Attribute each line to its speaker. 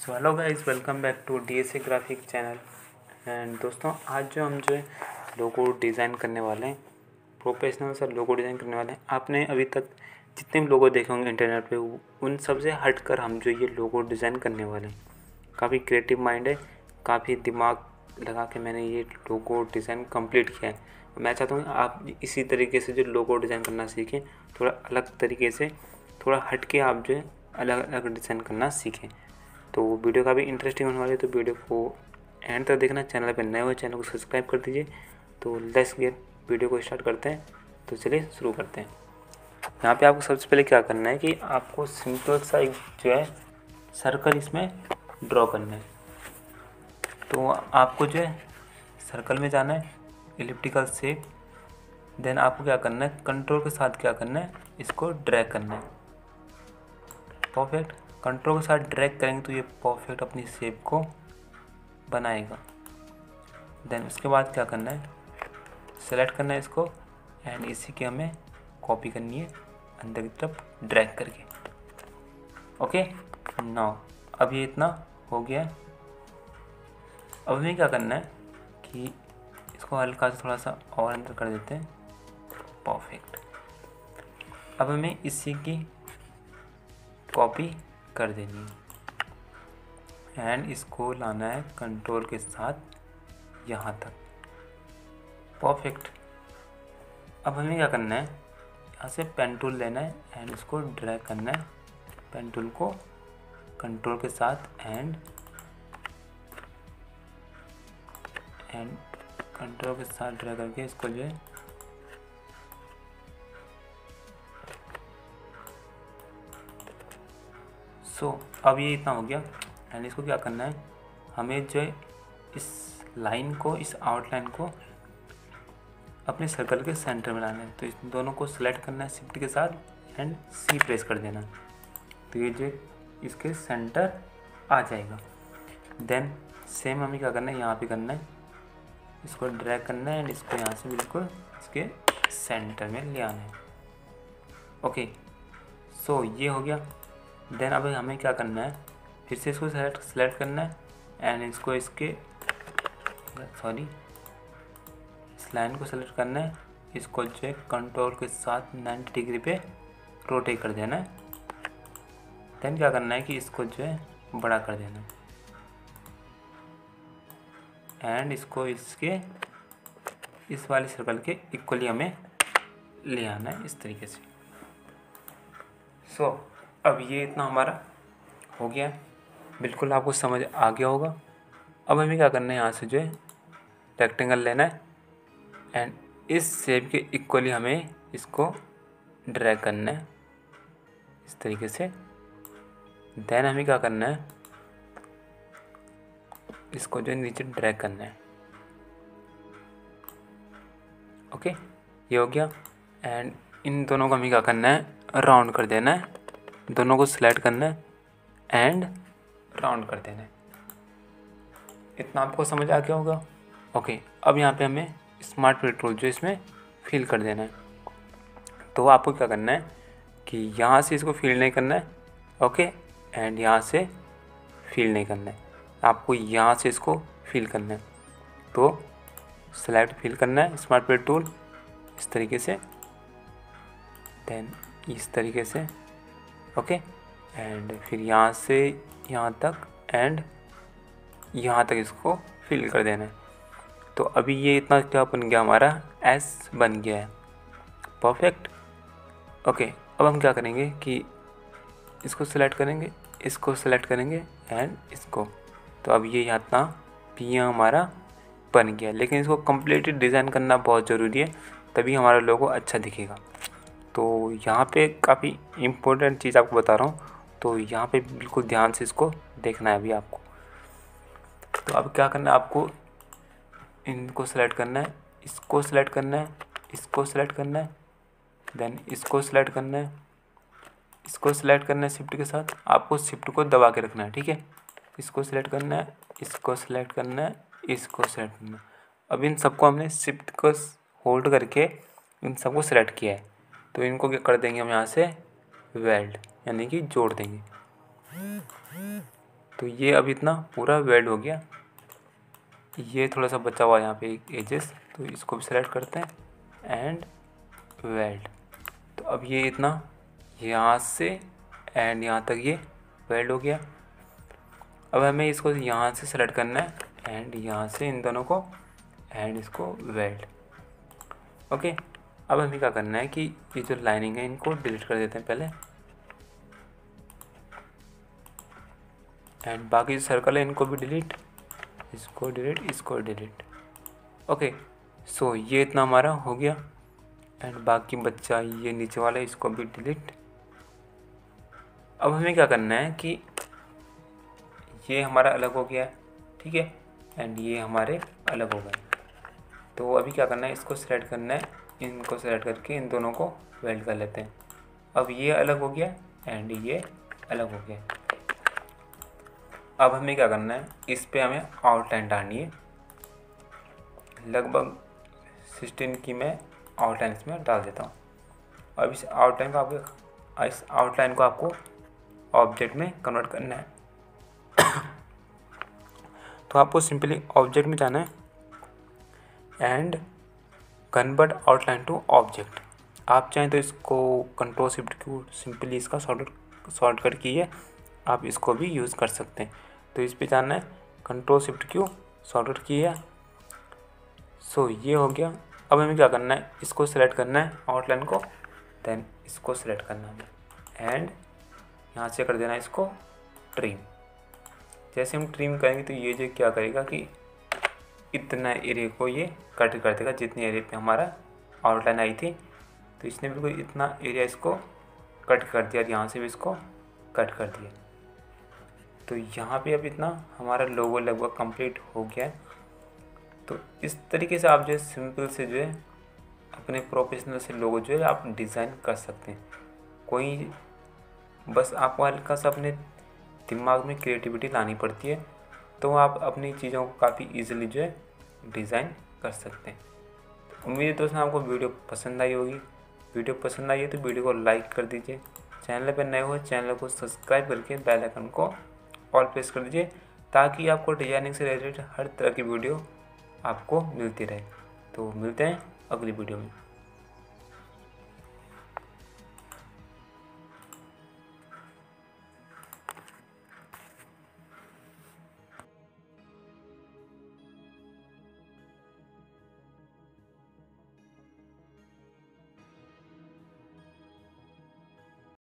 Speaker 1: So hello guys, welcome back to DSA graphic channel. And दोस्तों, आज जो हम लोगो डिज़ाइन करने वाले हैं, प्रोफेशनल सा लोगो डिज़ाइन करने वाले हैं। आपने अभी तक जितने भी लोगो देखे होंगे इंटरनेट पे, उन सब से हट कर हम जो ये लोगो डिज़ाइन करने वाले हैं। काफ़ी क्रिएटिव माइंड है, काफ़ी दिमाग लगा के मैंने ये लोगो डिज़ाइन कंप्लीट किया है। मैं चाहता हूँ आप इसी तरीके से जो लोगो डिज़ाइन करना सीखें, थोड़ा अलग तरीके से, थोड़ा हट के आप जो है अलग अलग डिज़ाइन करना सीखें। तो वीडियो काफ़ी इंटरेस्टिंग होने वाली है, तो वीडियो को एंड तक देखना। चैनल पर नए हो चैनल को सब्सक्राइब कर दीजिए। तो लेट्स गेट वीडियो को स्टार्ट करते हैं। तो चलिए शुरू करते हैं। यहाँ पे आपको सबसे पहले क्या करना है कि आपको सिंपल सा एक जो है सर्कल इसमें ड्रॉ करना है। तो आपको जो है सर्कल में जाना है, एलिप्टिकल शेप। देन आपको क्या करना है, कंट्रोल के साथ क्या करना है, इसको ड्रैग करना है। परफेक्ट। कंट्रोल के साथ ड्रैग करेंगे तो ये परफेक्ट अपनी शेप को बनाएगा। देन उसके बाद क्या करना है, सेलेक्ट करना है इसको एंड इसी की हमें कॉपी करनी है अंदर की तरफ ड्रैग करके। ओके, नाउ अब ये इतना हो गया है। अब हमें क्या करना है कि इसको हल्का से थोड़ा सा और अंदर कर देते हैं। परफेक्ट। अब हमें इसी की कॉपी कर देनी है एंड इसको लाना है कंट्रोल के साथ यहाँ तक। परफेक्ट। अब हमें क्या करना है, यहाँ से पेन टूल लेना है एंड इसको ड्रैग करना है, पेन टूल को कंट्रोल के साथ एंड कंट्रोल के साथ ड्रैग करके इसको जो है अब ये इतना हो गया। एंड इसको क्या करना है, हमें जो है इस लाइन को, इस आउटलाइन को अपने सर्कल के सेंटर में लाना है। तो इस दोनों को सिलेक्ट करना है शिफ्ट के साथ एंड सी प्रेस कर देना। तो ये जो इसके सेंटर आ जाएगा। देन सेम हमें क्या करना है, यहाँ पे करना है, इसको ड्रैग करना है एंड इसको यहाँ से बिल्कुल इसके सेंटर में ले आना है। ओके, सो ये हो गया। देन अब हमें क्या करना है, फिर से इसको सेलेक्ट करना है एंड इसको इस लाइन को सेलेक्ट करना है, इसको जो है कंट्रोल के साथ 90 डिग्री पे रोटेट कर देना है। देन क्या करना है कि इसको जो है बड़ा कर देना है एंड इसको इसके इस वाले सर्कल के इक्वली हमें ले आना है इस तरीके से। अब ये इतना हमारा हो गया है, बिल्कुल आपको समझ आ गया होगा। अब हमें क्या करना है, यहाँ से जो है रेक्टेंगल लेना है एंड इस शेप के इक्वली हमें इसको ड्रैग करना है इस तरीके से। देन हमें क्या करना है, इसको जो है नीचे ड्रैग करना है। ओके, ये हो गया। एंड इन दोनों को हमें क्या करना है, राउंड कर देना है। दोनों को सिलेक्ट करना है एंड राउंड कर देना है। इतना आपको समझ आ गया होगा। ओके, अब यहाँ पे हमें स्मार्ट फिल टूल जो इसमें फिल कर देना है। तो आपको क्या करना है कि यहाँ से इसको फिल नहीं करना है। ओके, एंड यहाँ से फिल नहीं करना है, आपको यहाँ से इसको फिल करना है। तो सेलेक्ट फिल करना है स्मार्ट फिल टूल इस तरीके से, देन इस तरीके से। ओके, एंड फिर यहाँ से यहाँ तक एंड यहाँ तक इसको फिल कर देना है। तो अभी ये इतना क्या बन गया, हमारा एस बन गया है। परफेक्ट। ओके, अब हम क्या करेंगे कि इसको सेलेक्ट करेंगे, इसको सेलेक्ट करेंगे एंड इसको। तो अब ये यहाँ इतना भी हमारा बन गया। लेकिन इसको कम्प्लीटली डिज़ाइन करना बहुत ज़रूरी है, तभी हमारा लोगो अच्छा दिखेगा। तो यहाँ पे काफ़ी इम्पोर्टेंट चीज़ आपको बता रहा हूँ, तो यहाँ पे बिल्कुल ध्यान से इसको देखना है अभी आपको। तो अब क्या करना है, आपको इनको सेलेक्ट करना है, इसको सेलेक्ट करना है, इसको सेलेक्ट करना है, देन इसको सेलेक्ट करना है, इसको सेलेक्ट करना है शिफ्ट के साथ। आपको शिफ्ट को दबा के रखना है, ठीक है। इसको सेलेक्ट करना है, इसको सेलेक्ट करना है, इसको सेलेक्ट करना है। अब इन सबको हमने शिफ्ट को होल्ड करके इन सबको सेलेक्ट किया है। तो इनको क्या कर देंगे हम यहाँ से वेल्ड, यानी कि जोड़ देंगे। तो ये अब इतना पूरा वेल्ड हो गया। ये थोड़ा सा बचा हुआ यहाँ पे एजेस, तो इसको भी सेलेक्ट करते हैं एंड वेल्ड। तो अब ये इतना यहाँ से एंड यहाँ तक ये वेल्ड हो गया। अब हमें इसको यहाँ से सेलेक्ट करना है एंड यहाँ से इन दोनों को एंड इसको वेल्ड। ओके, अब हमें क्या करना है कि ये जो लाइनिंग है इनको डिलीट कर देते हैं पहले, एंड बाकी जो सर्कल है इनको भी डिलीट, इसको डिलीट, इसको डिलीट। ओके, सो ये इतना हमारा हो गया एंड बाकी बच्चा ये नीचे वाला इसको भी डिलीट। अब हमें क्या करना है कि ये हमारा अलग हो गया, ठीक है, एंड ये हमारे अलग हो गए। तो अभी क्या करना है, इसको सेलेक्ट करना है, इनको सेलेक्ट करके इन दोनों को वेल्ड कर लेते हैं। अब ये अलग हो गया एंड ये अलग हो गया। अब हमें क्या करना है, इस पे हमें आउटलाइन डालनी है। लगभग 16 की मैं आउटलाइन इसमें डाल देता हूँ। अब इस आउटलाइन को आपको ऑब्जेक्ट में कन्वर्ट करना है। तो आपको सिंपली ऑब्जेक्ट में जाना है and convert outline to object. आप चाहें तो इसको कंट्रोल शिफ्ट क्यू सिंपली इसका शॉर्टकट की है, आप इसको भी यूज़ कर सकते हैं। तो इस पे जाना है, control shift Q shortcut key है। सो ये हो गया। अब हमें क्या करना है, इसको सेलेक्ट करना है आउटलाइन को, देन इसको सेलेक्ट करना है एंड यहाँ से कर देना है इसको ट्रिम। जैसे हम ट्रिम करेंगे तो ये जो क्या करेगा कि इतना एरिया को ये कट कर देगा, जितनी एरिया पे हमारा आउटलाइन आई थी। तो इसने बिल्कुल इतना एरिया इसको कट कर दिया और यहाँ से भी इसको कट कर दिया। तो यहाँ पे अब इतना हमारा लोगो लगभग कंप्लीट हो गया है। तो इस तरीके से आप जो है सिंपल से जो है अपने प्रोफेशनल से लोगो जो है आप डिज़ाइन कर सकते हैं। कोई बस आपको हल्का सा अपने दिमाग में क्रिएटिविटी लानी पड़ती है, तो आप अपनी चीज़ों को काफ़ी इजीली जो है डिज़ाइन कर सकते हैं। उम्मीद है दोस्तों आपको वीडियो पसंद आई होगी। वीडियो पसंद आई है तो वीडियो को लाइक कर दीजिए। चैनल पर नए हो चैनल को सब्सक्राइब करके बेल आइकन को ऑल प्रेस कर दीजिए, ताकि आपको डिजाइनिंग से रिलेटेड हर तरह की वीडियो आपको मिलती रहे। तो मिलते हैं अगली वीडियो में।